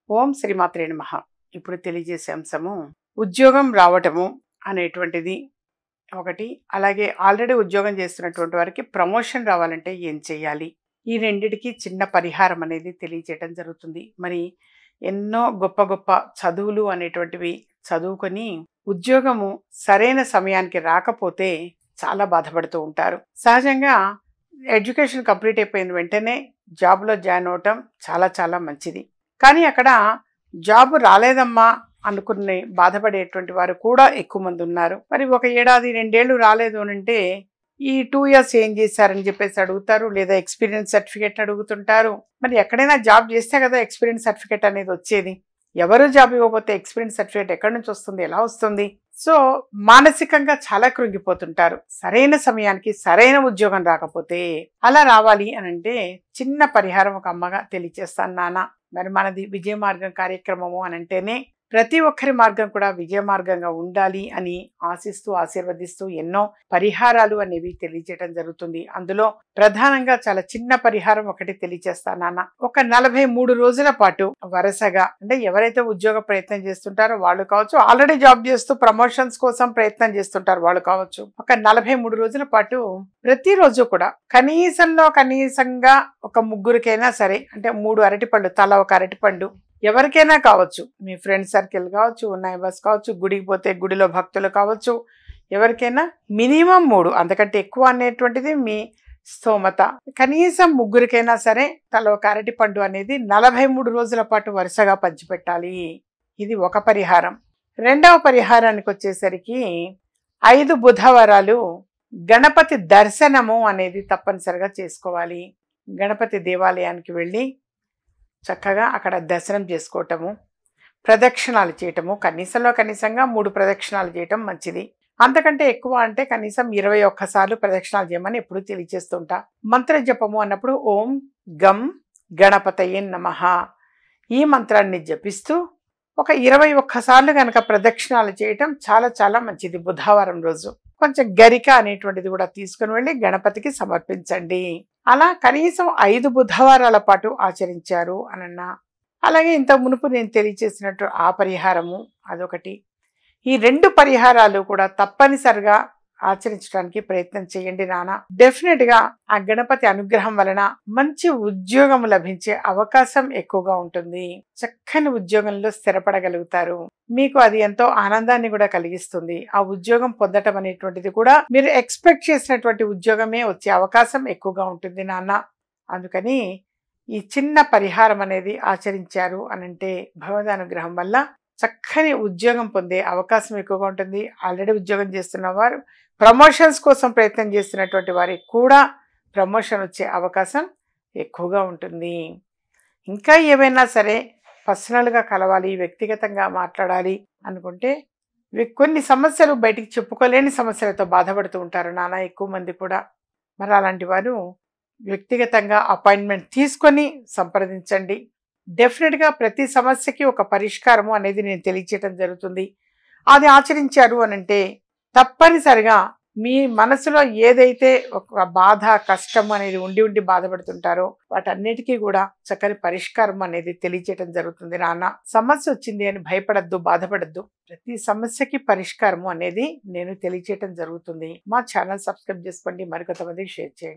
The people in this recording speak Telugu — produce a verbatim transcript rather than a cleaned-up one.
ఓం శ్రీమాత్రే నమః. ఇప్పుడు తెలియజేసే అంశము ఉద్యోగం రావటము అనేటువంటిది ఒకటి. అలాగే ఆల్రెడీ ఉద్యోగం చేస్తున్నటువంటి వారికి ప్రమోషన్ రావాలంటే ఏం చేయాలి? ఈ రెండిటికి చిన్న పరిహారం అనేది తెలియజేయడం జరుగుతుంది. మరి ఎన్నో గొప్ప గొప్ప చదువులు అనేటువంటివి చదువుకొని ఉద్యోగము సరైన సమయానికి రాకపోతే చాలా బాధపడుతూ ఉంటారు. సహజంగా ఎడ్యుకేషన్ కంప్లీట్ అయిపోయిన వెంటనే జాబ్లో జాయిన్ అవటం చాలా చాలా మంచిది. కానీ అక్కడ జాబ్ రాలేదమ్మా అనుకుని బాధపడేటువంటి వారు కూడా ఎక్కువ మంది ఉన్నారు. మరి ఒక ఏడాది రెండేళ్లు రాలేదు అని అంటే ఈ టూ ఇయర్స్ ఏం చేశారని చెప్పేసి అడుగుతారు, లేదా ఎక్స్పీరియన్స్ సర్టిఫికేట్ అడుగుతుంటారు. మరి ఎక్కడైనా జాబ్ చేస్తే కదా ఎక్స్పీరియన్స్ సర్టిఫికేట్ అనేది వచ్చేది. ఎవరు జాబ్ ఇవ్వకపోతే ఎక్స్పీరియన్స్ సర్టిఫికేట్ ఎక్కడి నుంచి వస్తుంది, ఎలా వస్తుంది? సో మానసికంగా చాలా కృంగిపోతుంటారు సరైన సమయానికి సరైన ఉద్యోగం రాకపోతే. అలా రావాలి అని అంటే చిన్న పరిహారం ఒక అమ్మగా తెలియచేస్తాను నాన్న. మరి మనది విజయ మార్గం కార్యక్రమము అని అంటేనే ప్రతి ఒక్కరి మార్గం కూడా విజయ మార్గంగా ఉండాలి అని ఆశిస్తూ ఆశీర్వదిస్తూ ఎన్నో పరిహారాలు అనేవి తెలియజేయడం జరుగుతుంది. అందులో ప్రధానంగా చాలా చిన్న పరిహారం ఒకటి తెలియజేస్తాను నాన్న. ఒక నలభై మూడు రోజుల పాటు వరుసగా, అంటే ఎవరైతే ఉద్యోగ ప్రయత్నం చేస్తుంటారో వాళ్ళు కావచ్చు, ఆల్రెడీ జాబ్ చేస్తూ ప్రమోషన్స్ కోసం ప్రయత్నం చేస్తుంటారు వాళ్ళు కావచ్చు, ఒక నలభై మూడు రోజుల పాటు ప్రతిరోజు కూడా కనీసంలో కనీసంగా ఒక ముగ్గురికైనా సరే, అంటే మూడు అరటిపళ్ళు, తల ఒక అరటిపండు ఎవరికైనా కావచ్చు, మీ ఫ్రెండ్ సర్కిల్ కావచ్చు, నైబర్స్ కావచ్చు, గుడికి పోతే గుడిలో భక్తులు కావచ్చు, ఎవరికైనా మినిమం మూడు, అంతకంటే ఎక్కువ అనేటువంటిది మీ స్తోమత. కనీసం ముగ్గురికైనా సరే తల ఒక అరటి పండు అనేది నలభై మూడు రోజుల పాటు వరుసగా పంచిపెట్టాలి. ఇది ఒక పరిహారం. రెండవ పరిహారానికి వచ్చేసరికి ఐదు బుధవారాలు గణపతి దర్శనము అనేది తప్పనిసరిగా చేసుకోవాలి. గణపతి దేవాలయానికి వెళ్ళి చక్కగా అక్కడ దర్శనం చేసుకోవటము, ప్రదక్షిణాలు చేయటము, కనీసంలో కనీసంగా మూడు ప్రదక్షిణాలు చేయటం మంచిది. అంతకంటే ఎక్కువ అంటే కనీసం ఇరవై ఒక్కసార్లు ప్రదక్షిణాలు చేయమని ఎప్పుడు తెలియజేస్తుంటా. మంత్ర జపము అన్నప్పుడు ఓం గం గణపతయే నమః ఈ మంత్రాన్ని జపిస్తూ ఒక ఇరవై ఒక్కసార్లు కనుక ప్రదక్షిణాలు చేయటం చాలా చాలా మంచిది. బుధవారం రోజు కొంచెం గరిక అనేటువంటిది కూడా తీసుకుని వెళ్ళి గణపతికి సమర్పించండి. అలా కనీసం ఐదు బుధవారాల పాటు ఆచరించారు అనన్నా. అలాగే ఇంత మునుపు నేను తెలియచేసినట్టు ఆ పరిహారము అదొకటి. ఈ రెండు పరిహారాలు కూడా తప్పనిసరిగా ఆచరించడానికి ప్రయత్నం చేయండి నాన్న. డెఫినెట్ గా ఆ గణపతి అనుగ్రహం వలన మంచి ఉద్యోగం లభించే అవకాశం ఎక్కువగా ఉంటుంది. చక్కని ఉద్యోగంలో స్థిరపడగలుగుతారు. మీకు అది ఎంతో ఆనందాన్ని కూడా కలిగిస్తుంది. ఆ ఉద్యోగం పొందటం అనేటువంటిది కూడా మీరు ఎక్స్పెక్ట్ చేసినటువంటి ఉద్యోగమే వచ్చే అవకాశం ఎక్కువగా ఉంటుంది నాన్న. అందుకని ఈ చిన్న పరిహారం అనేది ఆచరించారు అనంటే భగవద్ అనుగ్రహం వల్ల చక్కని ఉద్యోగం పొందే అవకాశం ఎక్కువగా ఉంటుంది. ఆల్రెడీ ఉద్యోగం చేస్తున్న వారు, ప్రమోషన్స్ కోసం ప్రయత్నం చేస్తున్నటువంటి వారికి కూడా ప్రమోషన్ వచ్చే అవకాశం ఎక్కువగా ఉంటుంది. ఇంకా ఏమైనా సరే పర్సనల్గా కలవాలి, వ్యక్తిగతంగా మాట్లాడాలి అనుకుంటే కొన్ని సమస్యలు బయటికి చెప్పుకోలేని సమస్యలతో బాధపడుతూ ఉంటారు నాన్న ఎక్కువ మంది కూడా. మరి అలాంటి వారు వ్యక్తిగతంగా అపాయింట్మెంట్ తీసుకొని సంప్రదించండి. డెఫినెట్గా ప్రతి సమస్యకి ఒక పరిష్కారము అనేది నేను తెలియచేయటం జరుగుతుంది. అది ఆచరించారు అనంటే తప్పనిసరిగా మీ మనసులో ఏదైతే ఒక బాధ, కష్టం అనేది ఉండి ఉండి బాధపడుతుంటారో వాటన్నిటికీ కూడా చక్కని పరిష్కారం అనేది తెలియచేయటం జరుగుతుంది నాన్న. సమస్య వచ్చింది అని భయపడద్దు, బాధపడద్దు. ప్రతి సమస్యకి పరిష్కారము అనేది నేను తెలియచేయటం జరుగుతుంది. మా ఛానల్ సబ్స్క్రైబ్ చేసుకోండి, మరికొంతమందికి షేర్ చేయండి.